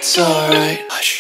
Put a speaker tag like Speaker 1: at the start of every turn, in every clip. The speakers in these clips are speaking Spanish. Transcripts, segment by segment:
Speaker 1: It's alright. Hush.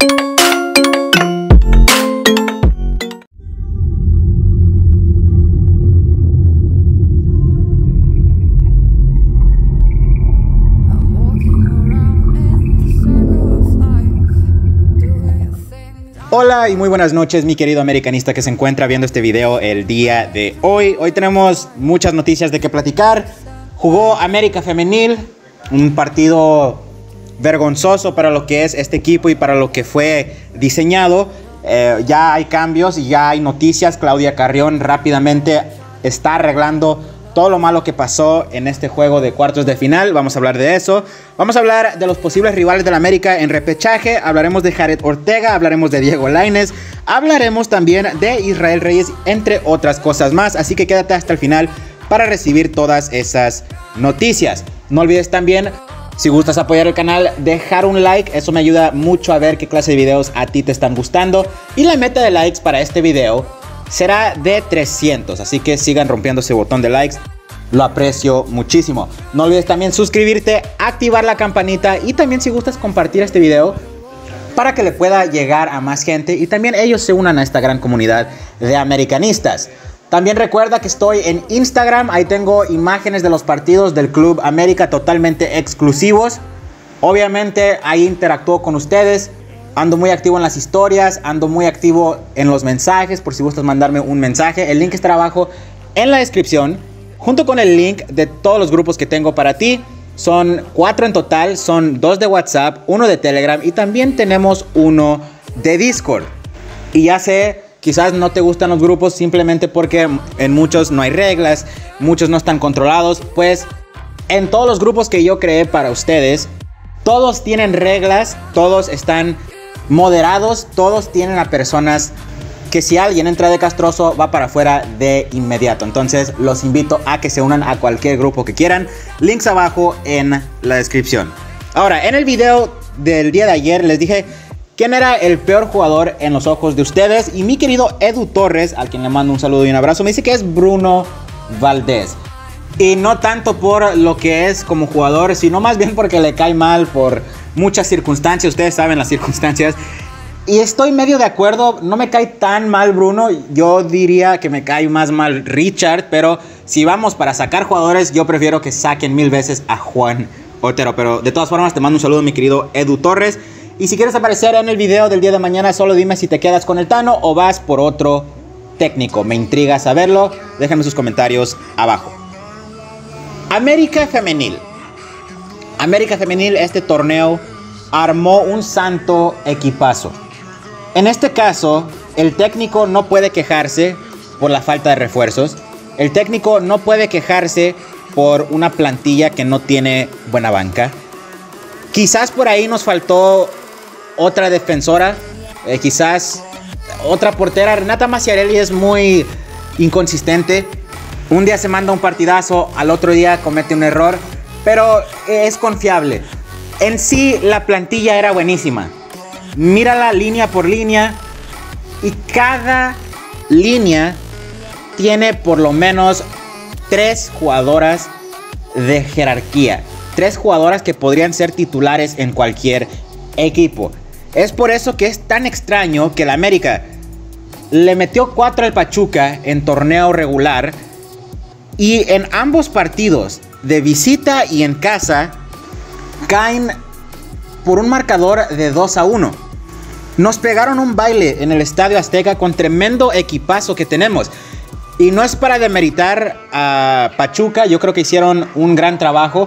Speaker 2: Hola y muy buenas noches, mi querido americanista que se encuentra viendo este video el día de hoy. Hoy tenemos muchas noticias de qué platicar. Jugó América Femenil, un partido vergonzoso para lo que es este equipo y para lo que fue diseñado. Ya hay cambios y ya hay noticias. Claudia Carrión rápidamente está arreglando todo lo malo que pasó en este juego de cuartos de final. Vamos a hablar de eso. Vamos a hablar de los posibles rivales del América en repechaje. Hablaremos de Jared Ortega, hablaremos de Diego Lainez, hablaremos también de Israel Reyes, entre otras cosas más. Así que quédate hasta el final para recibir todas esas noticias. No olvides también, si gustas apoyar el canal, dejar un like. Eso me ayuda mucho a ver qué clase de videos a ti te están gustando. Y la meta de likes para este video será de 300, así que sigan rompiendo ese botón de likes, lo aprecio muchísimo. No olvides también suscribirte, activar la campanita y también si gustas compartir este video para que le pueda llegar a más gente y también ellos se unan a esta gran comunidad de americanistas. También recuerda que estoy en Instagram, ahí tengo imágenes de los partidos del Club América totalmente exclusivos. Obviamente ahí interactúo con ustedes. Ando muy activo en las historias, ando muy activo en los mensajes, por si gustas mandarme un mensaje. El link estará abajo en la descripción, junto con el link de todos los grupos que tengo para ti. Son 4 en total, son 2 de WhatsApp, 1 de Telegram y también tenemos 1 de Discord. Y ya sé, quizás no te gustan los grupos simplemente porque en muchos no hay reglas, muchos no están controlados. Pues en todos los grupos que yo creé para ustedes, todos tienen reglas, todos están moderados, todos tienen a personas que si alguien entra de castroso va para afuera de inmediato. Entonces los invito a que se unan a cualquier grupo que quieran. Links abajo en la descripción. Ahora, en el video del día de ayer les dije quién era el peor jugador en los ojos de ustedes. Y mi querido Edu Torres, al quien le mando un saludo y un abrazo, me dice que es Bruno Valdés. Y no tanto por lo que es como jugador, sino más bien porque le cae mal por muchas circunstancias. Ustedes saben las circunstancias. Y estoy medio de acuerdo. No me cae tan mal Bruno. Yo diría que me cae más mal Richard. Pero si vamos para sacar jugadores, yo prefiero que saquen 1000 veces a Juan Otero. Pero de todas formas te mando un saludo, mi querido Edu Torres. Y si quieres aparecer en el video del día de mañana, solo dime si te quedas con el Tano o vas por otro técnico. Me intriga saberlo. Déjenme sus comentarios abajo. América Femenil. América Femenil, este torneo armó un santo equipazo. En este caso, el técnico no puede quejarse por la falta de refuerzos. El técnico no puede quejarse por una plantilla que no tiene buena banca. Quizás por ahí nos faltó otra defensora. Quizás otra portera. Renata Maciarelli es muy inconsistente. Un día se manda un partidazo, al otro día comete un error, pero es confiable. En sí, la plantilla era buenísima. Mírala línea por línea y cada línea tiene por lo menos 3 jugadoras de jerarquía. 3 jugadoras que podrían ser titulares en cualquier equipo. Es por eso que es tan extraño que el América le metió 4 al Pachuca en torneo regular. Y en ambos partidos, de visita y en casa, caen por un marcador de 2-1. Nos pegaron un baile en el Estadio Azteca con tremendo equipazo que tenemos. Y no es para demeritar a Pachuca, yo creo que hicieron un gran trabajo.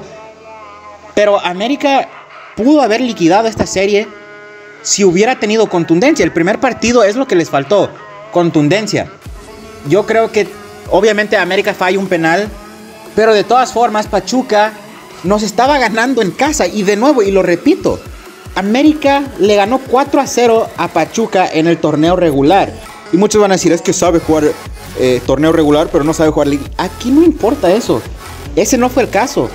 Speaker 2: Pero América pudo haber liquidado esta serie si hubiera tenido contundencia. El primer partido es lo que les faltó, contundencia. Yo creo que obviamente América falla un penal, pero de todas formas Pachuca nos estaba ganando en casa. Y de nuevo, y lo repito, América le ganó 4-0 a Pachuca en el torneo regular. Y muchos van a decir, es que sabe jugar torneo regular, pero no sabe jugar liga. Aquí no importa eso. Ese no fue el caso.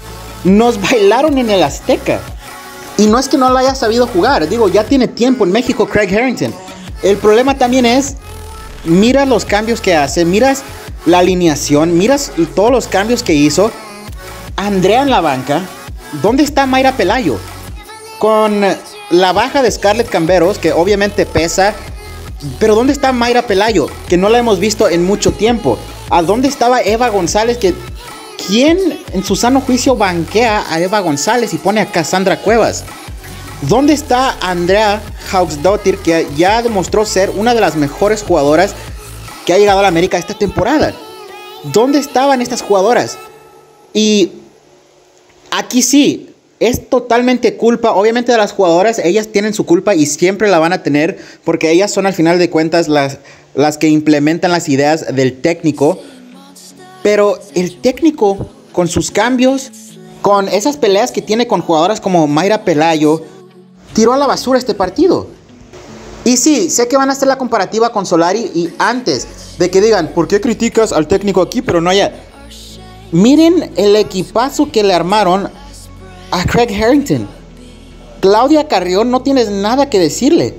Speaker 2: Nos bailaron en el Azteca. Y no es que no lo haya sabido jugar. Digo, ya tiene tiempo en México Craig Harrington. El problema también es, mira los cambios que hace, miras la alineación, miras todos los cambios que hizo. Andrea en la banca. ¿Dónde está Mayra Pelayo? con la baja de Scarlett Camberos, que obviamente pesa, pero ¿dónde está Mayra Pelayo? Que no la hemos visto en mucho tiempo. ¿A dónde estaba Eva González? ¿Quién en su sano juicio banquea a Eva González y pone a Cassandra Cuevas? ¿Dónde está Andrea Hauksdóttir, que ya demostró ser una de las mejores jugadoras que ha llegado a la América esta temporada? ¿Dónde estaban estas jugadoras? Y aquí sí, es totalmente culpa, obviamente, de las jugadoras. Ellas tienen su culpa y siempre la van a tener, porque ellas son al final de cuentas las que implementan las ideas del técnico. Pero el técnico, con sus cambios, con esas peleas que tiene con jugadoras como Mayra Pelayo, tiró a la basura este partido. Y sí, sé que van a hacer la comparativa con Solari, y antes de que digan, ¿por qué criticas al técnico aquí pero no allá? Miren el equipazo que le armaron a Craig Harrington. Claudia Carrión, no tienes nada que decirle.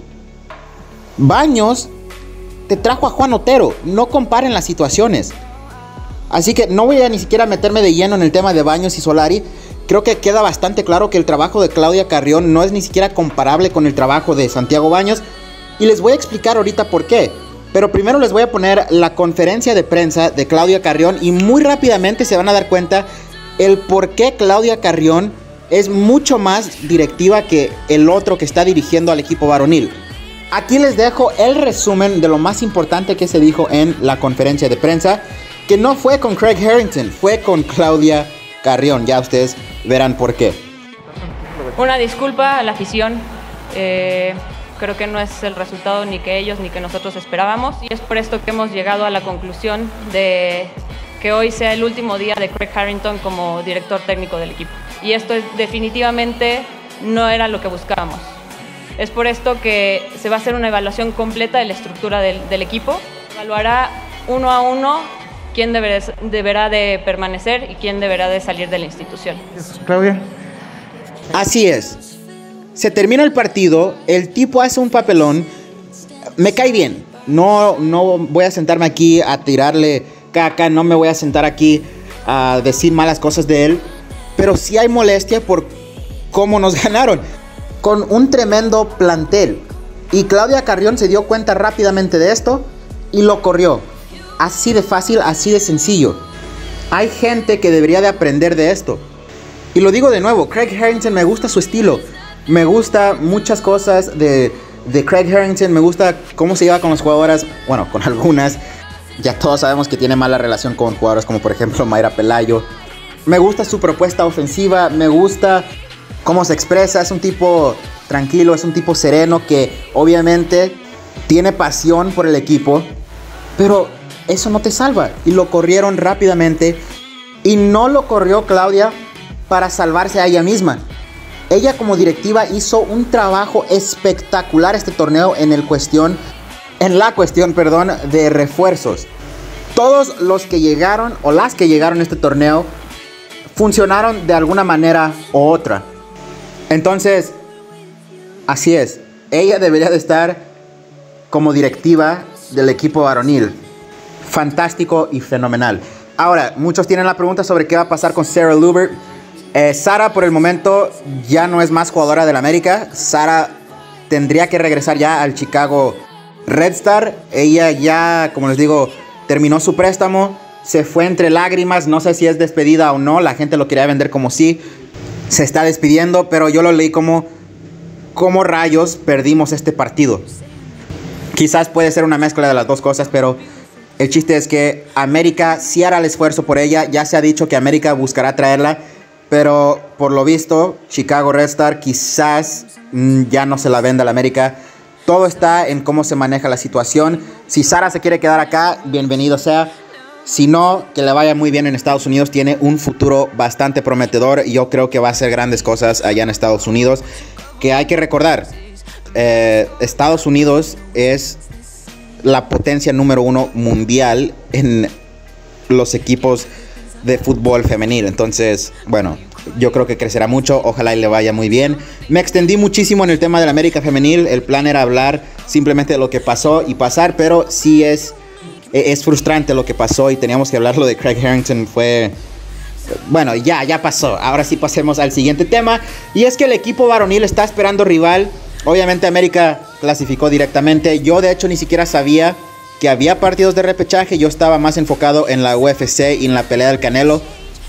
Speaker 2: Baños te trajo a Juan Otero. No comparen las situaciones. Así que no voy a ni siquiera meterme de lleno en el tema de Baños y Solari. Creo que queda bastante claro que el trabajo de Claudia Carrión no es ni siquiera comparable con el trabajo de Santiago Baños. Y les voy a explicar ahorita por qué. Pero primero les voy a poner la conferencia de prensa de Claudia Carrión y muy rápidamente se van a dar cuenta el por qué Claudia Carrión es mucho más directiva que el otro que está dirigiendo al equipo varonil. Aquí les dejo el resumen de lo más importante que se dijo en la conferencia de prensa, que no fue con Craig Harrington, fue con Claudia Carrión. Ya ustedes verán por qué.
Speaker 1: Una disculpa a la afición. Creo que no es el resultado ni que ellos ni que nosotros esperábamos, y es por esto que hemos llegado a la conclusión de que hoy sea el último día de Craig Harrington como director técnico del equipo. Y esto definitivamente no era lo que buscábamos. Es por esto que se va a hacer una evaluación completa de la estructura del equipo. Evaluará uno a uno quién deberá de permanecer y quién deberá de salir de la institución.
Speaker 2: Claudia. Así es. Se termina el partido, el tipo hace un papelón, me cae bien. No voy a sentarme aquí a tirarle caca, no me voy a sentar aquí a decir malas cosas de él, pero sí hay molestia por cómo nos ganaron, con un tremendo plantel. Y Claudia Carrión se dio cuenta rápidamente de esto y lo corrió. Así de fácil, así de sencillo. Hay gente que debería de aprender de esto. Y lo digo de nuevo, Craig Harrington, me gusta su estilo. Me gusta muchas cosas de Craig Harrington. Me gusta cómo se lleva con las jugadoras. Bueno, con algunas. Ya todos sabemos que tiene mala relación con jugadoras como por ejemplo Mayra Pelayo. Me gusta su propuesta ofensiva. Me gusta cómo se expresa. Es un tipo tranquilo, es un tipo sereno que obviamente tiene pasión por el equipo. Pero eso no te salva. Y lo corrieron rápidamente. Y no lo corrió Claudia para salvarse a ella misma. Ella como directiva hizo un trabajo espectacular este torneo en la cuestión de refuerzos. Todos los que llegaron o las que llegaron a este torneo funcionaron de alguna manera u otra. Entonces, así es. Ella debería de estar como directiva del equipo varonil. Fantástico y fenomenal. Ahora, muchos tienen la pregunta sobre qué va a pasar con Sarah Lubert. Sara por el momento ya no es más jugadora del América. Sara tendría que regresar ya al Chicago Red Star. Ella ya, como les digo, terminó su préstamo. Se fue entre lágrimas. No sé si es despedida o no. La gente lo quería vender como sí. Se está despidiendo, pero yo lo leí como rayos perdimos este partido. Quizás puede ser una mezcla de las dos cosas, pero el chiste es que América sí hará el esfuerzo por ella. Ya se ha dicho que América buscará traerla. Pero por lo visto, Chicago Red Star quizás ya no se la venda a la América. Todo está en cómo se maneja la situación. Si Sara se quiere quedar acá, bienvenido sea. Si no, que le vaya muy bien en Estados Unidos. Tiene un futuro bastante prometedor. Y yo creo que va a hacer grandes cosas allá en Estados Unidos. Que hay que recordar, Estados Unidos es la potencia número 1 mundial en los equipos de fútbol femenil. Entonces, bueno, yo creo que crecerá mucho. Ojalá y le vaya muy bien. Me extendí muchísimo en el tema de la América femenil. El plan era hablar simplemente de lo que pasó y pasar, pero sí es frustrante lo que pasó y teníamos que hablar. Lo de Craig Harrington fue Bueno, ya pasó. Ahora sí pasemos al siguiente tema. Y es que el equipo varonil está esperando rival. Obviamente América clasificó directamente. Yo de hecho ni siquiera sabía que había partidos de repechaje. Yo estaba más enfocado en la UFC y en la pelea del Canelo.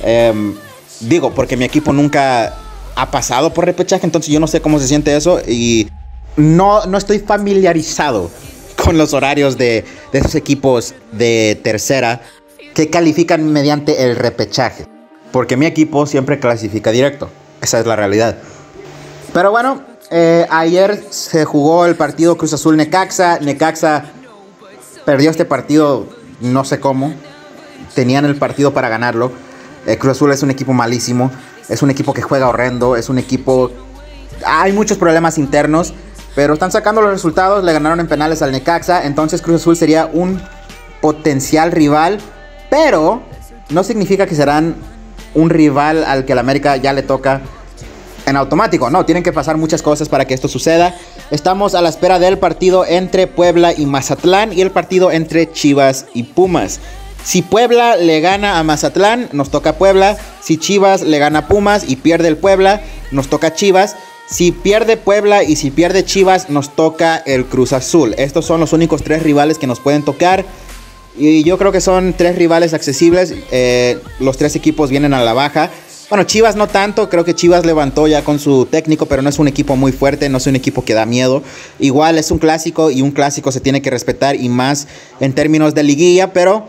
Speaker 2: Digo, porque mi equipo nunca ha pasado por repechaje, entonces yo no sé cómo se siente eso. Y no estoy familiarizado con los horarios de esos equipos de tercera que califican mediante el repechaje. Porque mi equipo siempre clasifica directo. Esa es la realidad. Pero bueno, ayer se jugó el partido Cruz Azul-Necaxa. Necaxa perdió este partido, no sé cómo. Tenían el partido para ganarlo. Cruz Azul es un equipo malísimo. Es un equipo que juega horrendo. Es un equipo... Hay muchos problemas internos, pero están sacando los resultados. Le ganaron en penales al Necaxa. Entonces Cruz Azul sería un potencial rival, pero no significa que serán un rival al que el América ya le toca en automático. No, tienen que pasar muchas cosas para que esto suceda. Estamos a la espera del partido entre Puebla y Mazatlán y el partido entre Chivas y Pumas. Si Puebla le gana a Mazatlán, nos toca Puebla. Si Chivas le gana a Pumas y pierde el Puebla, nos toca Chivas. Si pierde Puebla y si pierde Chivas, nos toca el Cruz Azul. Estos son los únicos 3 rivales que nos pueden tocar. Y yo creo que son 3 rivales accesibles. Los 3 equipos vienen a la baja. Bueno, Chivas no tanto. Creo que Chivas levantó ya con su técnico, pero no es un equipo muy fuerte. No es un equipo que da miedo. Igual es un clásico y un clásico se tiene que respetar, y más en términos de liguilla. Pero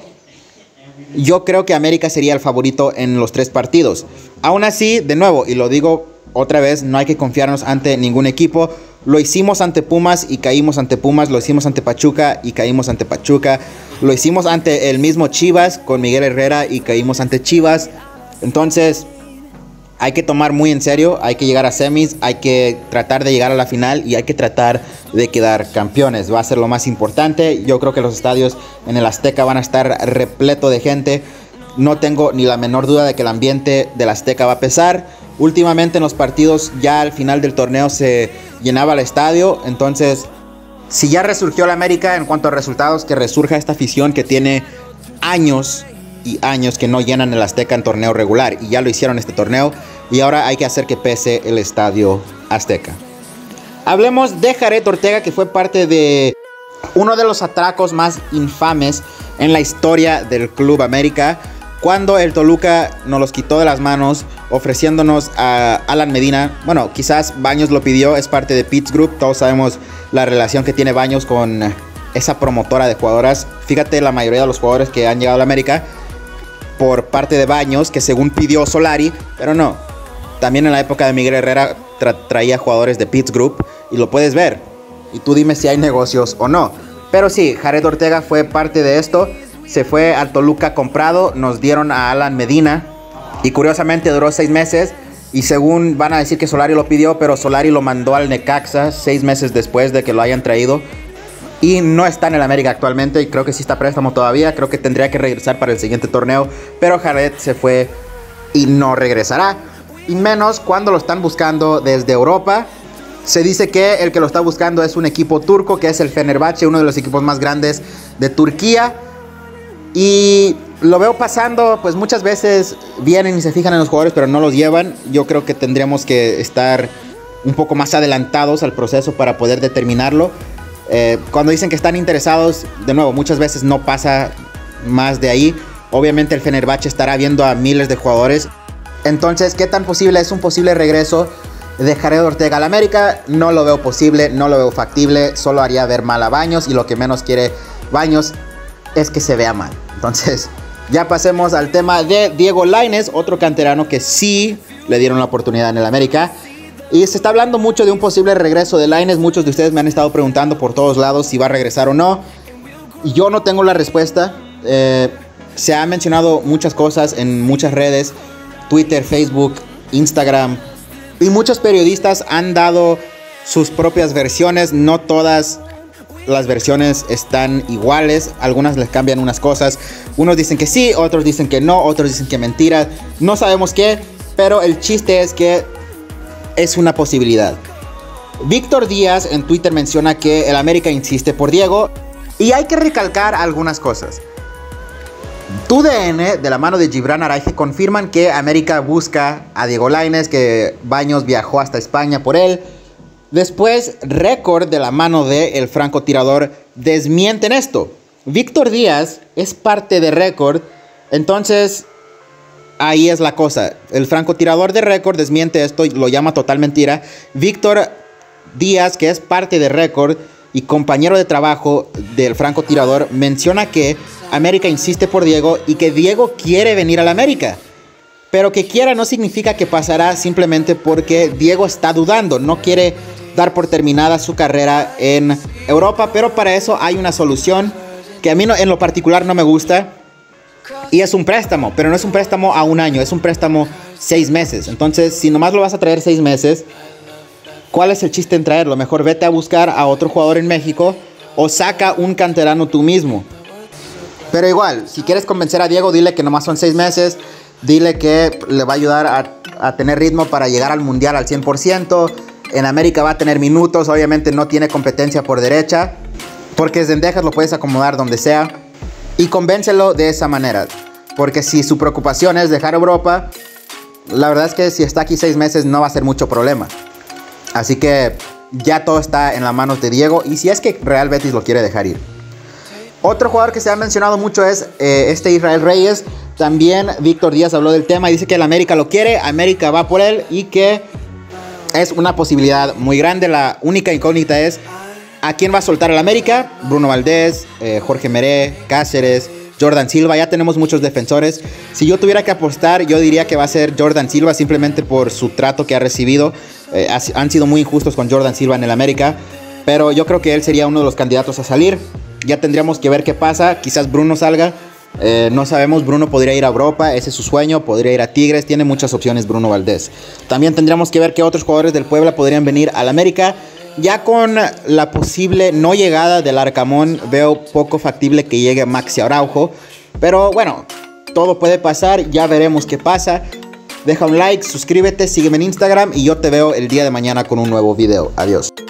Speaker 2: yo creo que América sería el favorito en los 3 partidos. Aún así, de nuevo, y lo digo otra vez, no hay que confiarnos ante ningún equipo. Lo hicimos ante Pumas y caímos ante Pumas. Lo hicimos ante Pachuca y caímos ante Pachuca. Lo hicimos ante el mismo Chivas con Miguel Herrera y caímos ante Chivas. Entonces hay que tomar muy en serio. Hay que llegar a semis. Hay que tratar de llegar a la final. Y hay que tratar de quedar campeones. Va a ser lo más importante. Yo creo que los estadios en el Azteca van a estar repleto de gente. No tengo ni la menor duda de que el ambiente del Azteca va a pesar. Últimamente en los partidos, ya al final del torneo se llenaba el estadio. Entonces, si ya resurgió la América en cuanto a resultados, que resurja esta afición que tiene años y años que no llenan el Azteca en torneo regular. Y ya lo hicieron este torneo. Y ahora hay que hacer que pese el estadio Azteca. Hablemos de Jared Ortega, que fue parte de uno de los atracos más infames en la historia del Club América, cuando el Toluca nos los quitó de las manos ofreciéndonos a Alan Medina. Bueno, quizás Baños lo pidió, es parte de Pitts Group. Todos sabemos la relación que tiene Baños con esa promotora de jugadoras. Fíjate, la mayoría de los jugadores que han llegado a la América por parte de Baños, que según pidió Solari, pero no. También en la época de Miguel Herrera traía jugadores de Pitts Group, y lo puedes ver. Y tú dime si hay negocios o no. Pero sí, Jared Ortega fue parte de esto. Se fue al Toluca comprado, nos dieron a Alan Medina y curiosamente duró 6 meses. Y según van a decir que Solari lo pidió, pero Solari lo mandó al Necaxa 6 meses después de que lo hayan traído. Y no está en el América actualmente, y creo que sí está a préstamo todavía. Creo que tendría que regresar para el siguiente torneo, pero Jared se fue y no regresará. Y menos cuando lo están buscando desde Europa. Se dice que el que lo está buscando es un equipo turco, que es el Fenerbahce, uno de los equipos más grandes de Turquía. Y lo veo pasando, pues muchas veces vienen y se fijan en los jugadores, pero no los llevan. Yo creo que tendríamos que estar un poco más adelantados al proceso para poder determinarlo. Cuando dicen que están interesados, de nuevo, muchas veces no pasa más de ahí. Obviamente el Fenerbahce estará viendo a miles de jugadores. Entonces, ¿qué tan posible es un posible regreso de Jared Ortega al América? No lo veo posible, no lo veo factible. Solo haría ver mal a Baños, y lo que menos quiere Baños es que se vea mal. Entonces, ya pasemos al tema de Diego Lainez, otro canterano que sí le dieron la oportunidad en el América. Y se está hablando mucho de un posible regreso de Lainez. Muchos de ustedes me han estado preguntando por todos lados si va a regresar o no. Yo no tengo la respuesta. Se han mencionado muchas cosas en muchas redes: Twitter, Facebook, Instagram. Y muchos periodistas han dado sus propias versiones. No todas las versiones están iguales. Algunas les cambian unas cosas. Unos dicen que sí, otros dicen que no, otros dicen que mentira. No sabemos qué, pero el chiste es que es una posibilidad. Víctor Díaz en Twitter menciona que el América insiste por Diego. Y hay que recalcar algunas cosas. TUDN, de la mano de Gibran Araige, confirman que América busca a Diego Lainez, que Baños viajó hasta España por él. Después, Récord, de la mano de el francotirador, desmienten esto. Víctor Díaz es parte de Récord, entonces ahí es la cosa. El francotirador de Récord desmiente esto y lo llama total mentira. Víctor Díaz, que es parte de Récord y compañero de trabajo del francotirador, menciona que América insiste por Diego y que Diego quiere venir a la América. Pero que quiera no significa que pasará, simplemente porque Diego está dudando, no quiere dar por terminada su carrera en Europa, pero para eso hay una solución que a mí en lo particular no me gusta, y es un préstamo, pero no es un préstamo a un año, es un préstamo 6 meses. Entonces, si nomás lo vas a traer 6 meses, ¿cuál es el chiste en traerlo? Mejor vete a buscar a otro jugador en México o saca un canterano tú mismo. Pero igual, si quieres convencer a Diego, dile que nomás son 6 meses, dile que le va a ayudar a tener ritmo para llegar al Mundial al 100%. En América va a tener minutos, obviamente no tiene competencia por derecha, porque Zendejas lo puedes acomodar donde sea. Y convéncelo de esa manera, porque si su preocupación es dejar Europa, la verdad es que si está aquí 6 meses no va a ser mucho problema. Así que ya todo está en las manos de Diego, y si es que Real Betis lo quiere dejar ir. Otro jugador que se ha mencionado mucho es Israel Reyes. También Víctor Díaz habló del tema y dice que el América lo quiere, América va por él y que es una posibilidad muy grande. La única incógnita es ¿a quién va a soltar el América? Bruno Valdés, Jorge Meré, Cáceres, Jordan Silva. Ya tenemos muchos defensores. Si yo tuviera que apostar, yo diría que va a ser Jordan Silva, simplemente por su trato que ha recibido. Han sido muy injustos con Jordan Silva en el América, pero yo creo que él sería uno de los candidatos a salir. Ya tendríamos que ver qué pasa. Quizás Bruno salga. No sabemos, Bruno podría ir a Europa, ese es su sueño, podría ir a Tigres, tiene muchas opciones Bruno Valdés. También tendríamos que ver qué otros jugadores del Puebla podrían venir al América. Ya con la posible no llegada del Arcamón, veo poco factible que llegue Maxi Araujo, pero bueno, todo puede pasar, ya veremos qué pasa. Deja un like, suscríbete, sígueme en Instagram y yo te veo el día de mañana con un nuevo video. Adiós.